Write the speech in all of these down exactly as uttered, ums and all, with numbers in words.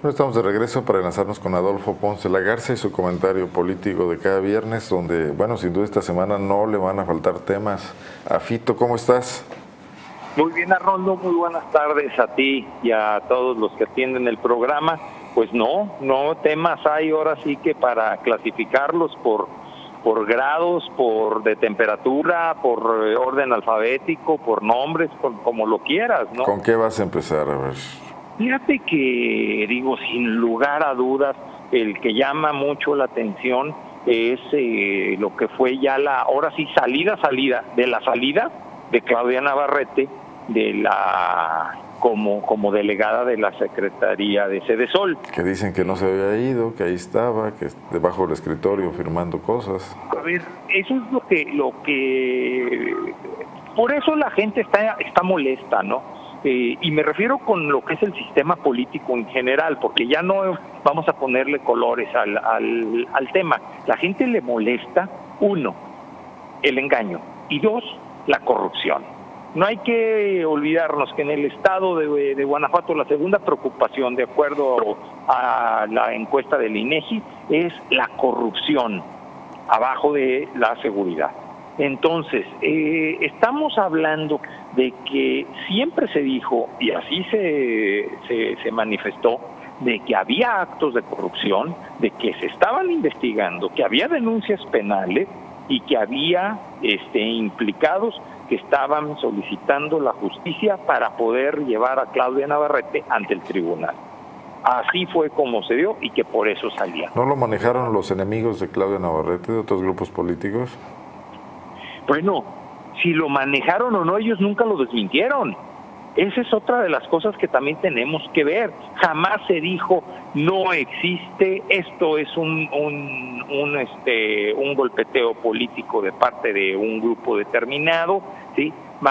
Bueno, estamos de regreso para enlazarnos con Adolfo Ponce Lagarza y su comentario político de cada viernes, donde, bueno, sin duda esta semana no le van a faltar temas. A Fito, ¿cómo estás? Muy bien, Arnoldo, muy buenas tardes a ti y a todos los que atienden el programa. Pues no, no temas hay ahora sí que para clasificarlos por, por grados, por de temperatura, por orden alfabético, por nombres, por, como lo quieras, ¿no? ¿Con qué vas a empezar? A ver. Fíjate que, digo, sin lugar a dudas, el que llama mucho la atención es eh, lo que fue ya la, ahora sí, salida, salida, de la salida de Claudia Navarrete, de la como como delegada de la Secretaría de Sedesol. Que dicen que no se había ido, que ahí estaba, que debajo del escritorio firmando cosas. A ver, eso es lo que, lo que, por eso la gente está, está molesta, ¿no? Eh, y me refiero con lo que es el sistema político en general, porque ya no vamos a ponerle colores al, al, al tema. La gente le molesta, uno, el engaño, y dos, la corrupción. No hay que olvidarnos que en el estado de, de Guanajuato la segunda preocupación, de acuerdo a la encuesta del INEGI, es la corrupción, abajo de la seguridad. Entonces, eh, estamos hablando de que siempre se dijo, y así se, se, se manifestó, de que había actos de corrupción, de que se estaban investigando, que había denuncias penales y que había este, implicados que estaban solicitando la justicia para poder llevar a Claudia Navarrete ante el tribunal. Así fue como se dio y que por eso salía. ¿No lo manejaron los enemigos de Claudia Navarrete, de otros grupos políticos? Bueno, si lo manejaron o no, ellos nunca lo desmintieron. Esa es otra de las cosas que también tenemos que ver. Jamás se dijo, no existe, esto es un, un, un, este, un golpeteo político de parte de un grupo determinado, ¿sí?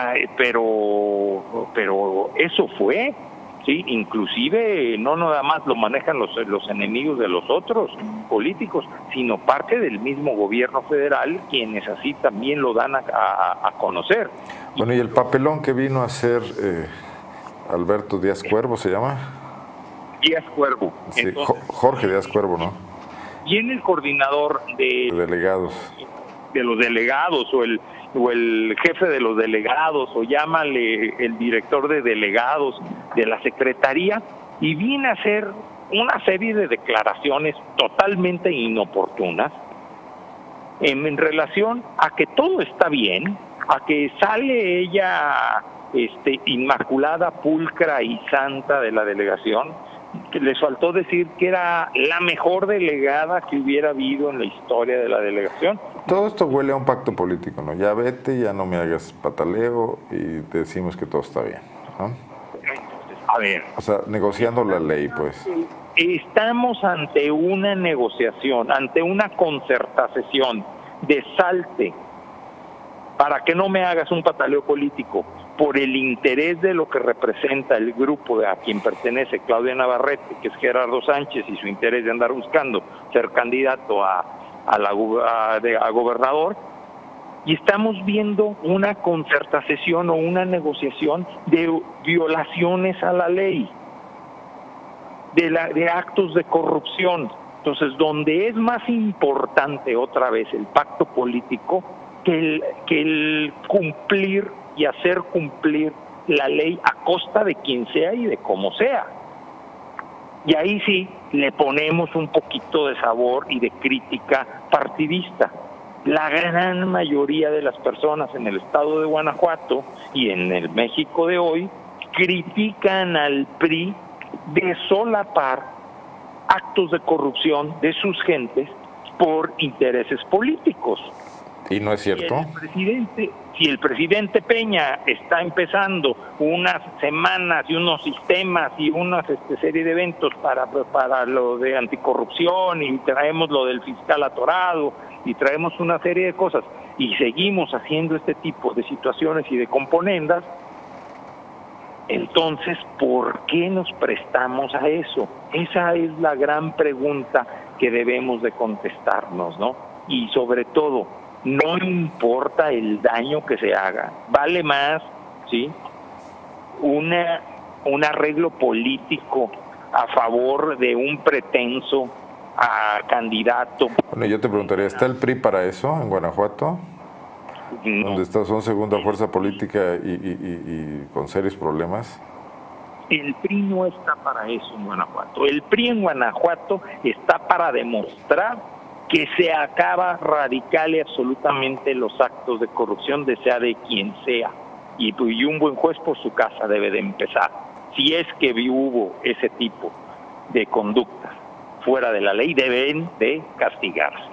Pero, pero eso fue, ¿sí? Inclusive no nada más lo manejan los, los enemigos de los otros políticos, sino parte del mismo gobierno federal, quienes así también lo dan a, a, a conocer. Bueno, y el papelón que vino a hacer eh, Alberto Díaz Cuervo, ¿se llama? Díaz Cuervo. Sí, Entonces, Jorge Díaz Cuervo, ¿no? Viene el coordinador de, de delegados. De los delegados, o el, o el jefe de los delegados, o llámale el director de delegados de la Secretaría, y viene a hacer una serie de declaraciones totalmente inoportunas en, en relación a que todo está bien, a que sale ella este, inmaculada, pulcra y santa de la delegación, que les faltó decir que era la mejor delegada que hubiera habido en la historia de la delegación. Todo esto huele a un pacto político, ¿no? Ya vete, ya no me hagas pataleo y decimos que todo está bien, ¿no? A ver. O sea, negociando la ley, pues. Estamos ante una negociación, ante una concertación de salte, para que no me hagas un pataleo político, por el interés de lo que representa el grupo a quien pertenece Claudia Navarrete, que es Gerardo Sánchez, y su interés de andar buscando ser candidato a, a, la, a, de, a gobernador, y estamos viendo una concertación o una negociación de violaciones a la ley, de, la, de actos de corrupción. Entonces, donde es más importante otra vez el pacto político que el, que el cumplir y hacer cumplir la ley a costa de quien sea y de cómo sea. Y ahí sí le ponemos un poquito de sabor y de crítica partidista. La gran mayoría de las personas en el estado de Guanajuato y en el México de hoy critican al P R I de solapar actos de corrupción de sus gentes por intereses políticos. ¿Y no es cierto? Si el presidente, si el presidente Peña está empezando unas semanas y unos sistemas y una este, serie de eventos para, para lo de anticorrupción, y traemos lo del fiscal atorado y traemos una serie de cosas, y seguimos haciendo este tipo de situaciones y de componendas, entonces, ¿por qué nos prestamos a eso? Esa es la gran pregunta que debemos de contestarnos, ¿no? Y sobre todo, no importa el daño que se haga, vale más, ¿sí?, una, un arreglo político a favor de un pretenso a candidato. Bueno, yo te preguntaría, ¿está el P R I para eso en Guanajuato? No. Donde está, son segunda fuerza política y, y, y, y con serios problemas. El P R I no está para eso en Guanajuato. El P R I en Guanajuato está para demostrar que se acaba radical y absolutamente los actos de corrupción, de sea de quien sea. Y, y un buen juez por su casa debe de empezar. Si es que hubo ese tipo de conductas fuera de la ley, deben de castigarse.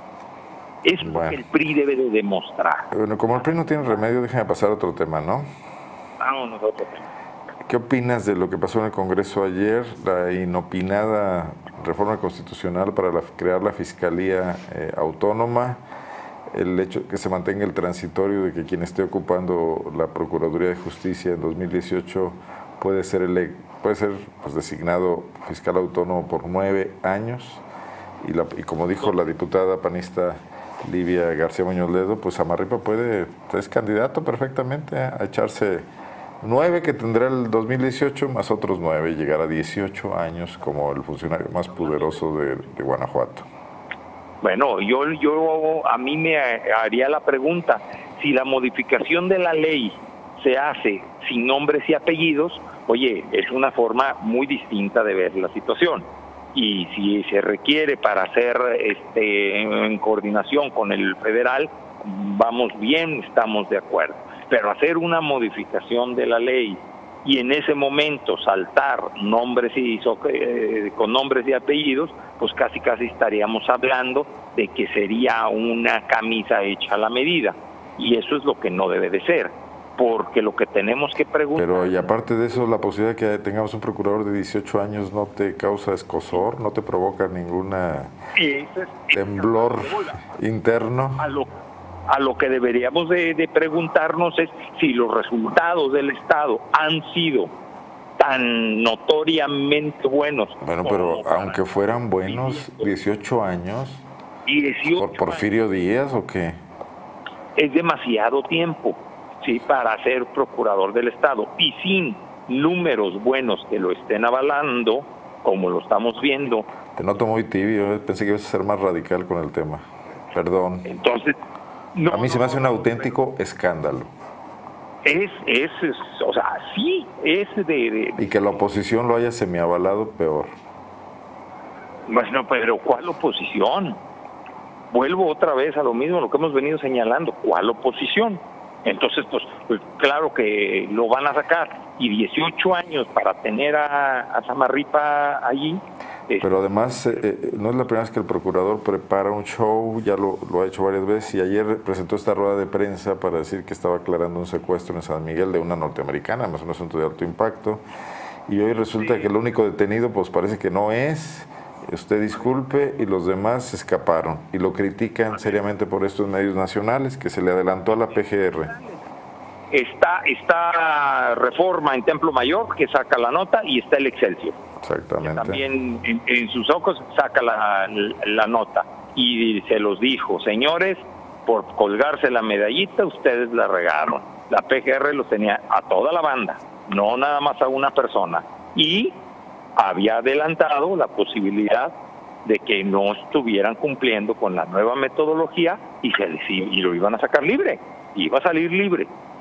Es lo bueno. que el P R I debe de demostrar. Bueno, como el P R I no tiene remedio, déjame pasar a otro tema, ¿no? Vámonos a otro tema. ¿Qué opinas de lo que pasó en el Congreso ayer, la inopinada reforma constitucional para la, crear la Fiscalía eh, Autónoma, el hecho que se mantenga el transitorio de que quien esté ocupando la Procuraduría de Justicia en dos mil dieciocho puede ser, ele puede ser pues, designado fiscal autónomo por nueve años? Y, la, y como dijo la diputada panista Livia García Muñoz Ledo, pues Samarripa puede, es candidato perfectamente a echarse nueve que tendrá el dos mil dieciocho más otros nueve y llegar a dieciocho años como el funcionario más poderoso de, de Guanajuato. Bueno, yo, yo a mí me haría la pregunta, si la modificación de la ley se hace sin nombres y apellidos, oye, es una forma muy distinta de ver la situación. Y si se requiere para hacer este en coordinación con el federal, vamos bien, estamos de acuerdo. Pero hacer una modificación de la ley y en ese momento saltar nombres y eh, con nombres y apellidos, pues casi casi estaríamos hablando de que sería una camisa hecha a la medida. Y eso es lo que no debe de ser, porque lo que tenemos que preguntar... Pero y aparte de eso, la posibilidad de que tengamos un procurador de dieciocho años no te causa escozor, no te provoca ninguna temblor interno. A lo, a lo que deberíamos de, de preguntarnos es si los resultados del Estado han sido tan notoriamente buenos. Bueno, pero aunque fueran buenos, dieciocho años, dieciocho ¿por Porfirio Díaz o qué? Es demasiado tiempo, sí, para ser procurador del Estado, y sin números buenos que lo estén avalando, como lo estamos viendo. Te noto muy tibio, pensé que ibas a ser más radical con el tema. Perdón. Entonces, no, a mí se me hace no, un auténtico escándalo. Es, es, es, o sea, sí, es de, de... Y que la oposición lo haya semiavalado, peor. Bueno, pero ¿cuál oposición? Vuelvo otra vez a lo mismo, lo que hemos venido señalando. ¿Cuál oposición? Entonces, pues, pues claro que lo van a sacar. Y dieciocho años para tener a, a Samarripa allí. Pero además, eh, no es la primera vez que el procurador prepara un show, ya lo, lo ha hecho varias veces, y ayer presentó esta rueda de prensa para decir que estaba aclarando un secuestro en San Miguel de una norteamericana, más un asunto de alto impacto, y hoy resulta que el único detenido, pues parece que no es, usted disculpe, y los demás escaparon, y lo critican seriamente por estos medios nacionales, que se le adelantó a la P G R. Está, está Reforma en Templo Mayor, que saca la nota, y está el Excelsior. Exactamente. Que también en, en sus ojos saca la, la nota. Y se los dijo, señores, por colgarse la medallita, ustedes la regaron. La P G R los tenía a toda la banda, no nada más a una persona. Y había adelantado la posibilidad de que no estuvieran cumpliendo con la nueva metodología y, se, y lo iban a sacar libre, iba a salir libre.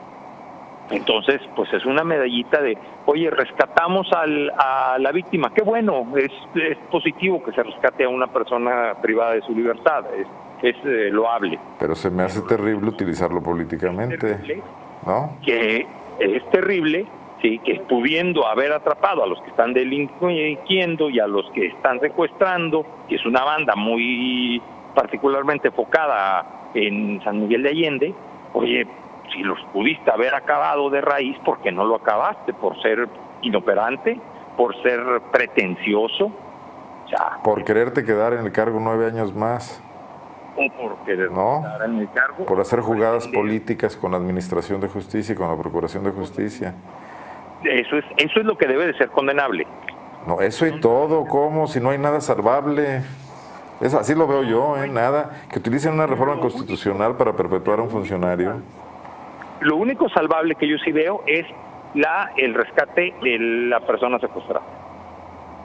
Entonces, pues es una medallita de, oye, rescatamos al, a la víctima, qué bueno, es, es positivo que se rescate a una persona privada de su libertad, es, es eh, loable. Pero se me hace terrible utilizarlo políticamente, terrible, ¿no? Que es terrible, sí, que pudiendo haber atrapado a los que están delinquiendo y a los que están secuestrando, que es una banda muy particularmente enfocada en San Miguel de Allende, oye, si los pudiste haber acabado de raíz, ¿por qué no lo acabaste? ¿Por ser inoperante? ¿Por ser pretencioso? O sea, por quererte quedar en el cargo nueve años más. O por querer ¿no? quedar en el cargo. Por hacer jugadas políticas con la Administración de Justicia y con la Procuración de Justicia. Eso es, eso es lo que debe de ser condenable. No, eso y todo, ¿cómo? Si no hay nada salvable. Eso, así lo veo yo, ¿eh? Nada. Que utilicen una reforma constitucional para perpetuar a un funcionario. Lo único salvable que yo sí veo es la el rescate de la persona secuestrada.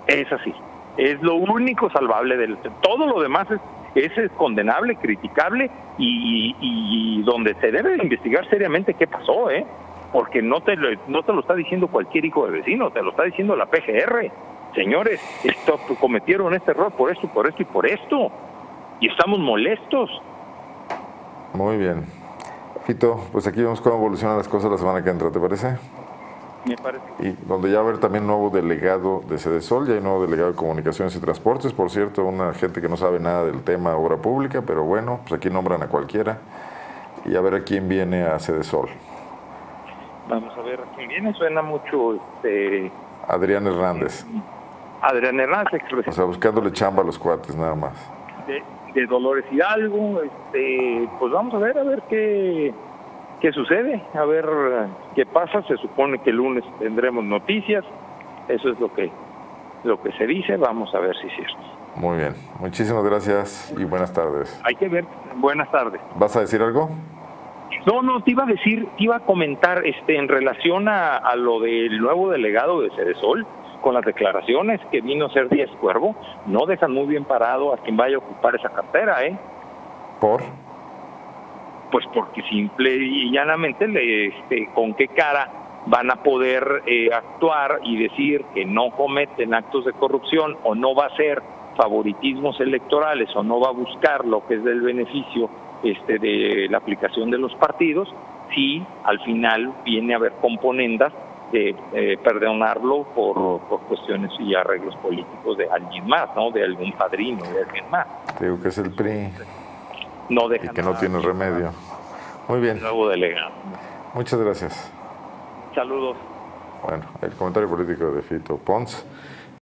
Es así. Es lo único salvable del... Todo lo demás es, es condenable, criticable y, y, y donde se debe de investigar seriamente qué pasó, ¿eh? Porque no te, lo, no te lo está diciendo cualquier hijo de vecino, te lo está diciendo la P G R. Señores, esto, cometieron este error por esto, por esto y por esto. Y estamos molestos. Muy bien. Fito, pues aquí vemos cómo evolucionan las cosas la semana que entra, ¿te parece? Me parece. Y donde ya va a haber también nuevo delegado de Sedesol, ya hay nuevo delegado de Comunicaciones y Transportes, por cierto, una gente que no sabe nada del tema obra pública, pero bueno, pues aquí nombran a cualquiera. Y a ver a quién viene a Sedesol. Vamos a ver a quién viene, suena mucho este... Adrián Hernández. Adrián Hernández, expresidente. O sea, buscándole chamba a los cuates, nada más. De, de Dolores Hidalgo, este, pues vamos a ver, a ver qué, qué sucede, a ver qué pasa. Se supone que el lunes tendremos noticias, eso es lo que, lo que se dice, vamos a ver si es cierto. Muy bien, muchísimas gracias y buenas tardes. Hay que ver, buenas tardes. ¿Vas a decir algo? No, no, te iba a decir, te iba a comentar este, en relación a, a lo del nuevo delegado de Sedesol, con las declaraciones que vino a hacer Díaz Cuervo, no dejan muy bien parado a quien vaya a ocupar esa cartera, ¿eh? ¿Por? Pues porque simple y llanamente, le, este, con qué cara van a poder eh, actuar y decir que no cometen actos de corrupción o no va a ser favoritismos electorales o no va a buscar lo que es del beneficio este, de la aplicación de los partidos, si al final viene a haber componendas de eh, perdonarlo por, por cuestiones y arreglos políticos de alguien más, ¿no? De algún padrino, de alguien más. Te digo que es el P R I. No deja y que no tiene remedio. Muy bien. Nuevo delegado. Muchas gracias. Saludos. Bueno, el comentario político de Fito Pons.